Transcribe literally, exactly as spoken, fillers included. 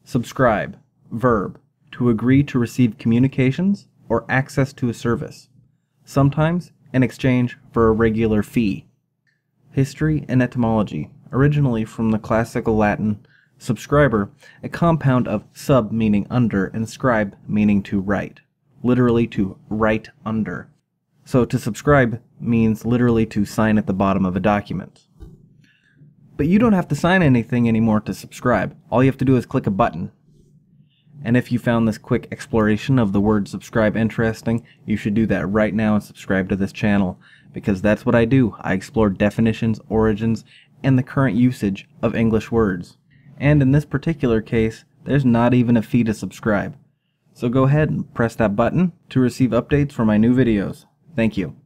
Subscribe. Verb. To agree to receive communications or access to a service, sometimes in exchange for a regular fee. History and etymology. Originally from the classical Latin subscriber, a compound of sub meaning under and scribe meaning to write, literally to write under. So to subscribe means literally to sign at the bottom of a document. But you don't have to sign anything anymore to subscribe. All you have to do is click a button. And if you found this quick exploration of the word subscribe interesting, you should do that right now and subscribe to this channel, because that's what I do. I explore definitions, origins, and the current usage of English words. And in this particular case, there's not even a fee to subscribe. So go ahead and press that button to receive updates for my new videos. Thank you.